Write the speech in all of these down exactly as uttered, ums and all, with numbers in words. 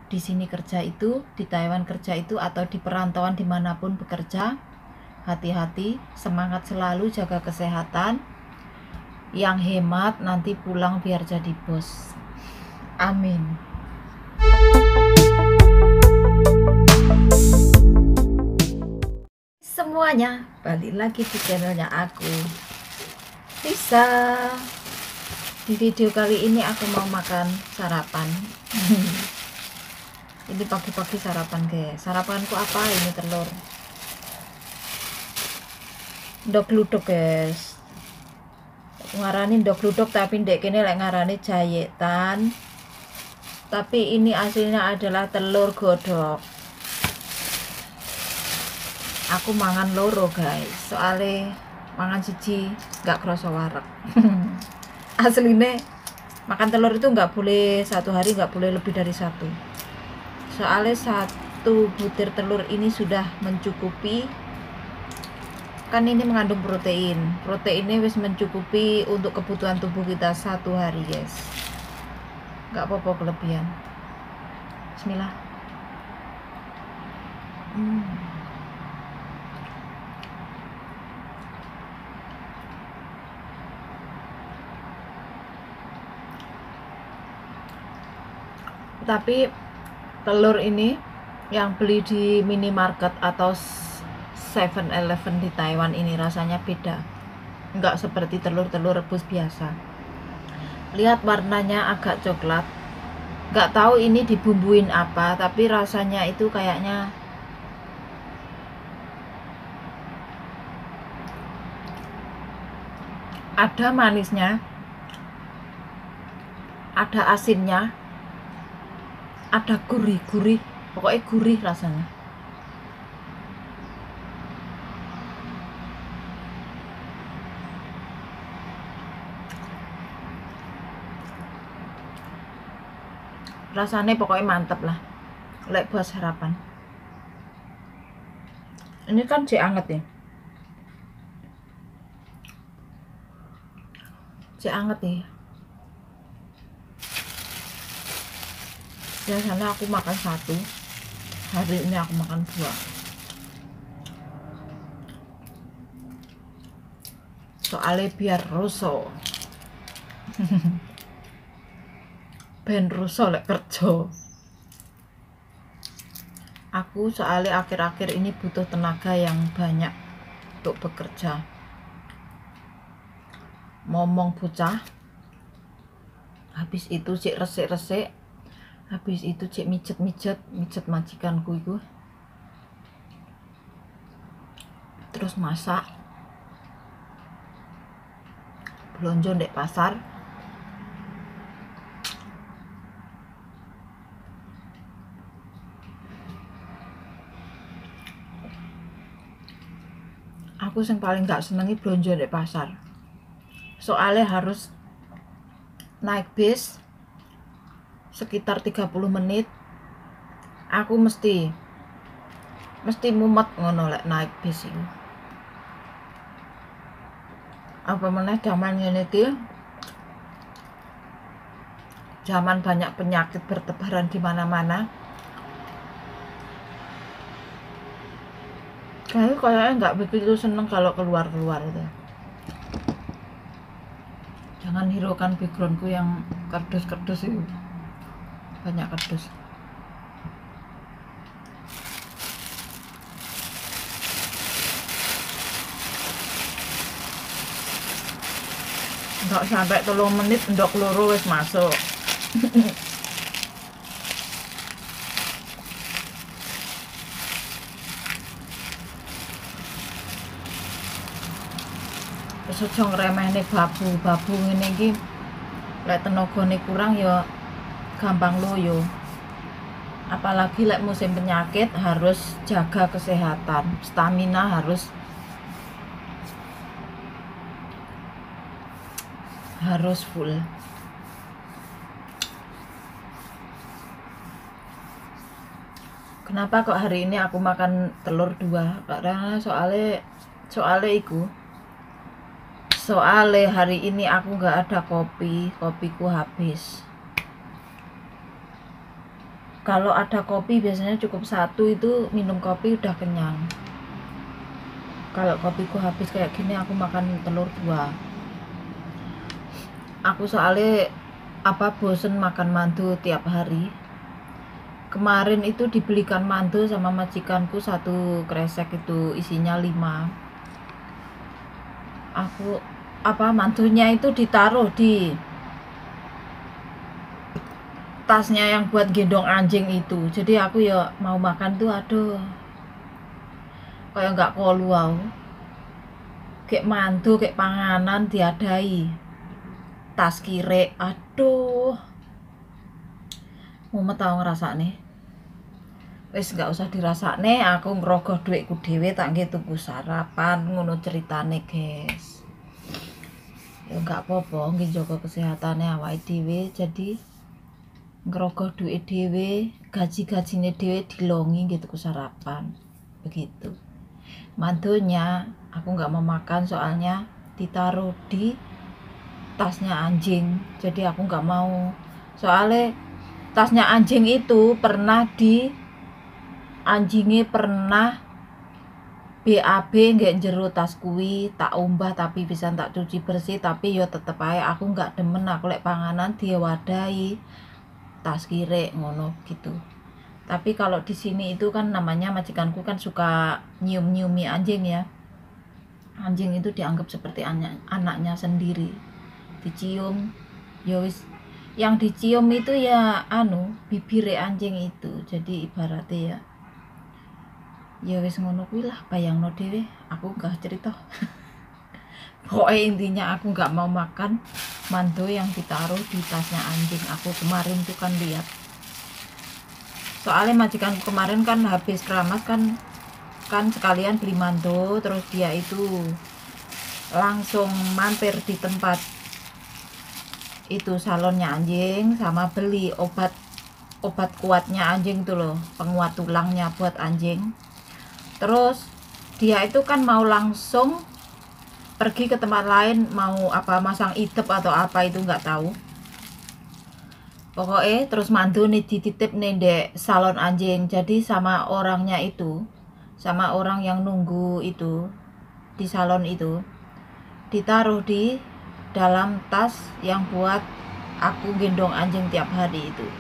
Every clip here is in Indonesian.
di sini kerja itu, di Taiwan kerja itu, atau di perantauan dimanapun bekerja, hati-hati, semangat selalu, jaga kesehatan. Yang hemat nanti pulang biar jadi bos. Amin. Semuanya, balik lagi di channelnya aku, Lisa. Di video kali ini aku mau makan sarapan. Ini pagi-pagi sarapan guys. Sarapanku apa? Ini telur ndok-ludok guys. Ngarani ndok-ludok tapi ndek kene lek ngarani jayetan. Tapi ini aslinya adalah telur godok. Aku mangan loro guys. Soalnya mangan siji nggak kerasa wareg. Aslinya makan telur itu nggak boleh satu hari, nggak boleh lebih dari satu. Soalnya satu butir telur ini sudah mencukupi, kan ini mengandung protein. Proteinnya wis mencukupi untuk kebutuhan tubuh kita satu hari guys. Nggak apa-apa kelebihan. Bismillah. Hmm. Tapi telur ini yang beli di minimarket atau seven eleven di Taiwan ini rasanya beda, nggak seperti telur-telur rebus biasa. Lihat warnanya agak coklat, nggak tahu ini dibumbuin apa, tapi rasanya itu kayaknya ada manisnya, ada asinnya, ada gurih-gurih, pokoknya gurih rasanya. Rasanya pokoknya mantep lah, lek buat sarapan. Ini kan cek anget ya, cek anget ya. Biasanya aku makan satu, hari ini aku makan dua. Soalnya biar ruso. Ben ruso lek kerja. Aku soalnya akhir-akhir ini butuh tenaga yang banyak untuk bekerja. Momong bocah, habis itu cek resik-resik, habis itu cek mijet-mijet, mijet majikanku itu, terus masak, belanja ndek pasar. Aku yang paling gak senengi belanja ndek pasar, soalnya harus naik bis sekitar tiga puluh menit. Aku mesti mesti mumet ngono lek naik bis itu. Apa meneh zaman ngene iki, zaman banyak penyakit bertebaran di mana-mana. Kayak kayaknya nggak begitu seneng kalau keluar-keluar itu. Jangan hiraukan backgroundku yang kardus-kardus itu, banyak kardus. Nggak sampai telung menit ndok loro wis masuk. Terus aja ngremehne babu-babu ngene iki. Lek tenagane kurang ya gampang loyo. Apalagi lek musim penyakit harus jaga kesehatan, stamina harus harus full. Kenapa kok hari ini aku makan telur dua? Karena soalnya soalnya iku soalnya hari ini aku nggak ada kopi, kopiku habis. kalau ada kopi biasanya cukup satu, itu minum kopi udah kenyang. Kalau kopiku habis kayak gini aku makan telur dua. Aku soalnya apa bosen makan mandu tiap hari. Kemarin itu dibelikan mandu sama majikanku satu kresek, itu isinya lima. Aku apa mandunya itu ditaruh di tasnya yang buat gendong anjing itu. Jadi aku ya mau makan tuh aduh kayak nggak koluau, kayak mandu kayak panganan diadai tas kire, aduh mumet tau ngerasa nih. Wis nggak usah dirasa nih, aku ngerogoh duitku dewe tak nggih tuku sarapan, ngono ceritane guys. Ya nggak apa-apa, nggih jaga kesehatannya awake dhewe, jadi ngerogoh duit dewe, gaji-gajine dewe dilongi gitu ku sarapan begitu. Mantunya aku nggak mau makan soalnya ditaruh di tasnya anjing, jadi aku nggak mau. Soalnya tasnya anjing itu pernah di anjingnya pernah B A B nggak jero tas kuwi, tak umbah tapi bisa tak cuci bersih, tapi yo tetep ae aku nggak demen aku lek panganan dia wadai tas kire ngono gitu. Tapi kalau di sini itu kan namanya majikanku kan suka nyium-nyiumi anjing ya. Anjing itu dianggap seperti anak anaknya sendiri. Dicium, ya wis yang dicium itu ya anu bibire anjing itu. Jadi ibaratnya ya ya wis ngono kuwi lah, bayangno dhewe, aku gak cerita. Pokoknya intinya aku nggak mau makan mando yang ditaruh di tasnya anjing. Aku kemarin tuh kan lihat, soalnya majikan kemarin kan habis keramas kan kan sekalian beli mando, terus dia itu langsung mampir di tempat itu salonnya anjing sama beli obat obat kuatnya anjing tuh loh, penguat tulangnya buat anjing. Terus dia itu kan mau langsung pergi ke tempat lain, mau apa masang idep atau apa itu nggak tahu. Pokoknya terus mantu nih dititip nih dek salon anjing. Jadi sama orangnya itu, sama orang yang nunggu itu di salon itu, ditaruh di dalam tas yang buat aku gendong anjing tiap hari itu.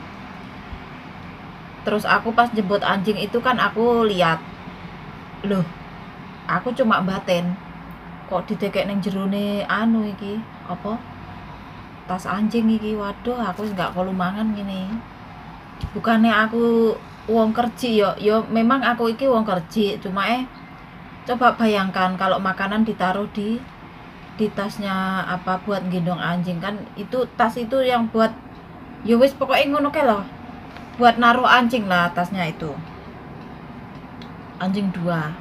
Terus aku pas jemput anjing itu kan aku lihat, loh aku cuma batin kok didekek neng jerone anu iki apa tas anjing iki. Waduh aku nggak perlu mangan gini. Bukannya aku uang kerja yo yo memang aku iki uang kerja, cuma eh coba bayangkan kalau makanan ditaruh di di tasnya apa buat gendong anjing, kan itu tas itu yang buat yo wis pokoknya ngono ke loh, buat naruh anjing lah tasnya itu. Anjing dua,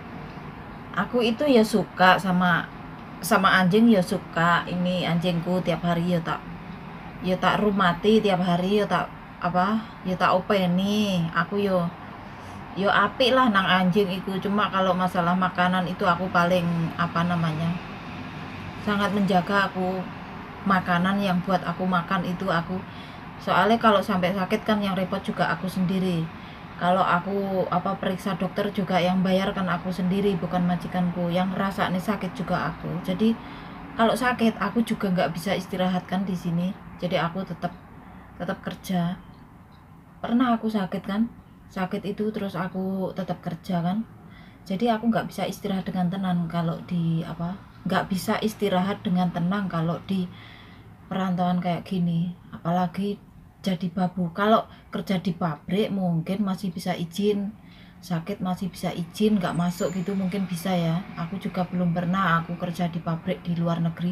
aku itu ya suka sama sama anjing ya suka. Ini anjingku tiap hari ya tak ya tak rumati tiap hari ya tak apa ya tak openi. Aku yo yo apik lah nang anjing itu. Cuma kalau masalah makanan itu aku paling apa namanya sangat menjaga aku makanan yang buat aku makan itu aku. Soalnya kalau sampai sakit kan yang repot juga aku sendiri. Kalau aku apa periksa dokter juga yang bayar kan aku sendiri, bukan majikanku. Yang ngerasa nih sakit juga aku. Jadi kalau sakit aku juga nggak bisa istirahat kan di sini. Jadi aku tetap tetap kerja. Pernah aku sakit kan, sakit itu terus aku tetap kerja kan. Jadi aku nggak bisa istirahat dengan tenang kalau di apa, nggak bisa istirahat dengan tenang kalau di perantauan kayak gini. Apalagi jadi babu. Kalau kerja di pabrik mungkin masih bisa izin, sakit masih bisa izin nggak masuk gitu mungkin bisa ya. Aku juga belum pernah aku kerja di pabrik di luar negeri.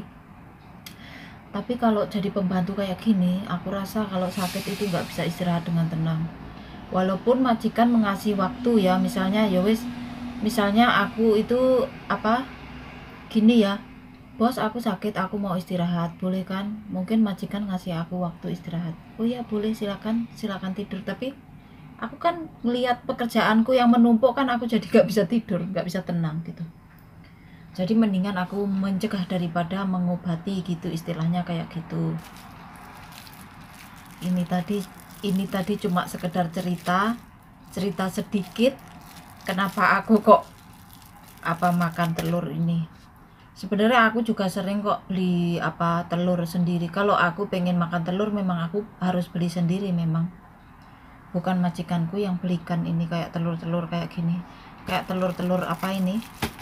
Tapi kalau jadi pembantu kayak gini, aku rasa kalau sakit itu nggak bisa istirahat dengan tenang. Walaupun majikan mengasih waktu ya, misalnya ya wis, misalnya aku itu apa gini ya, bos aku sakit aku mau istirahat, boleh kan? Mungkin majikan ngasih aku waktu istirahat, oh ya boleh, silakan silakan tidur. Tapi aku kan melihat pekerjaanku yang menumpuk kan, aku jadi gak bisa tidur, gak bisa tenang gitu. Jadi mendingan aku mencegah daripada mengobati gitu, istilahnya kayak gitu. Ini tadi ini tadi cuma sekedar cerita cerita sedikit kenapa aku kok apa makan telur ini. Sebenarnya aku juga sering kok beli apa telur sendiri. Kalau aku pengen makan telur memang aku harus beli sendiri, memang bukan majikanku yang belikan ini kayak telur-telur kayak gini, kayak telur-telur apa ini,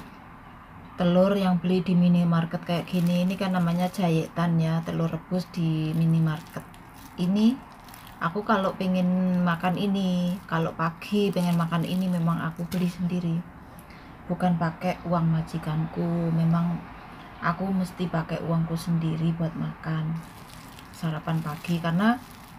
telur yang beli di minimarket kayak gini. Ini kan namanya jayetan ya, telur rebus di minimarket. Ini aku kalau pengen makan ini, kalau pagi pengen makan ini memang aku beli sendiri, bukan pakai uang majikanku. Memang aku mesti pakai uangku sendiri buat makan sarapan pagi, karena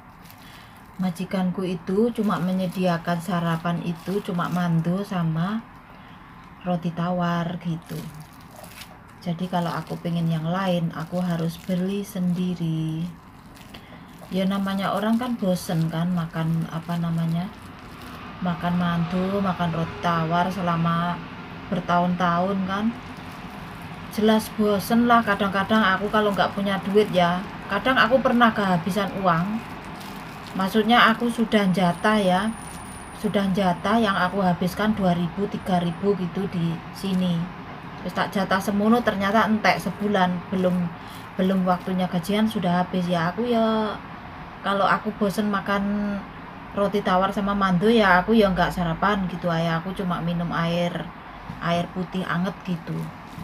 majikanku itu cuma menyediakan sarapan itu cuma mando sama roti tawar gitu. Jadi kalau aku pengen yang lain aku harus beli sendiri. Ya namanya orang kan bosen kan makan apa namanya, makan mando, makan roti tawar selama bertahun-tahun kan, jelas bosen lah. Kadang-kadang aku kalau nggak punya duit ya, kadang aku pernah kehabisan uang, maksudnya aku sudah jatah ya, sudah jatah yang aku habiskan dua ribu tiga ribu gitu di sini, terus tak jatah semono ternyata entek sebulan belum belum waktunya gajian sudah habis. Ya aku ya kalau aku bosen makan roti tawar sama mando ya aku ya nggak sarapan gitu aja, aku cuma minum air air putih anget gitu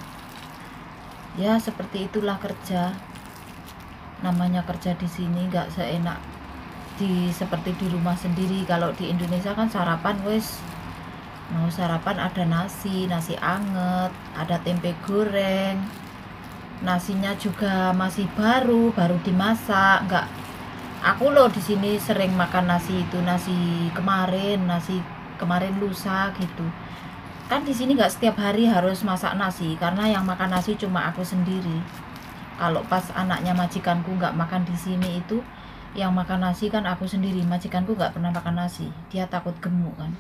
ya. Seperti itulah kerja, namanya kerja di sini nggak seenak di seperti di rumah sendiri. Kalau di Indonesia kan sarapan wes mau sarapan ada nasi nasi anget, ada tempe goreng, nasinya juga masih baru baru dimasak. Nggak, aku loh di sini sering makan nasi itu nasi kemarin, nasi kemarin lusa gitu kan. Di sini nggak setiap hari harus masak nasi karena yang makan nasi cuma aku sendiri. Kalau pas anaknya majikanku nggak makan di sini itu yang makan nasi kan aku sendiri. Majikanku nggak pernah makan nasi, dia takut gemuk kan,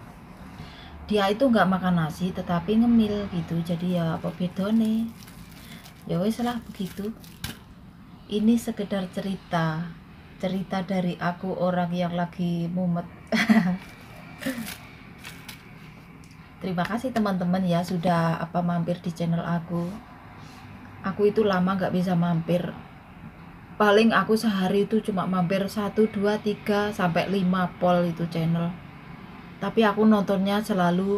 dia itu nggak makan nasi tetapi ngemil gitu. Jadi ya apa bedone, ya wes lah begitu. Ini sekedar cerita cerita dari aku, orang yang lagi mumet. Terima kasih teman-teman ya sudah apa mampir di channel aku. Aku itu lama nggak bisa mampir, paling aku sehari itu cuma mampir satu dua tiga sampai lima pol itu channel, tapi aku nontonnya selalu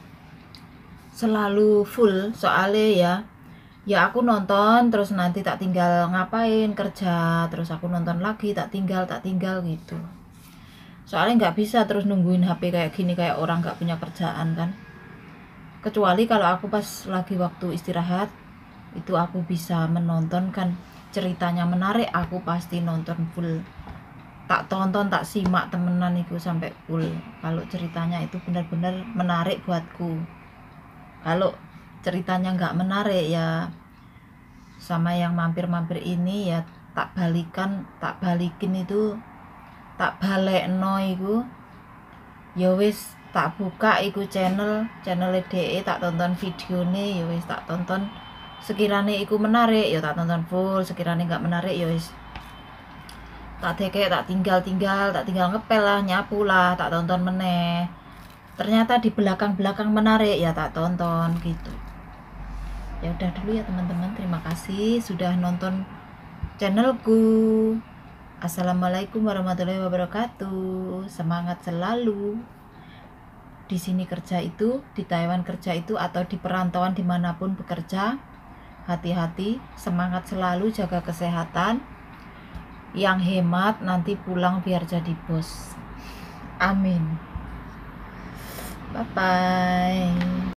selalu full. Soalnya ya ya aku nonton terus nanti tak tinggal ngapain kerja, terus aku nonton lagi tak tinggal tak tinggal gitu. Soalnya nggak bisa terus nungguin H P kayak gini kayak orang nggak punya kerjaan kan. Kecuali kalau aku pas lagi waktu istirahat itu aku bisa menonton kan, ceritanya menarik aku pasti nonton full, tak tonton tak simak temenan itu sampai full. Kalau ceritanya itu benar-benar menarik buatku. Kalau ceritanya nggak menarik ya sama yang mampir-mampir ini ya tak balikan tak balikin itu tak balik no iku ya wis, tak buka iku channel channel D E, tak tonton videone ya wis tak tonton. Sekiranya iku menarik ya tak tonton full, sekiranya nggak menarik ya wis tak deke tak tinggal-tinggal tak tinggal ngepel lah, nyapu lah, tak tonton meneh. Ternyata di belakang-belakang menarik ya tak tonton gitu. Ya udah dulu ya teman-teman, terima kasih sudah nonton channelku. Assalamualaikum warahmatullahi wabarakatuh. Semangat selalu. Di sini kerja itu, di Taiwan kerja itu, atau di perantauan dimanapun bekerja, hati-hati, semangat selalu, jaga kesehatan. Yang hemat nanti pulang biar jadi bos. Amin. Bye bye.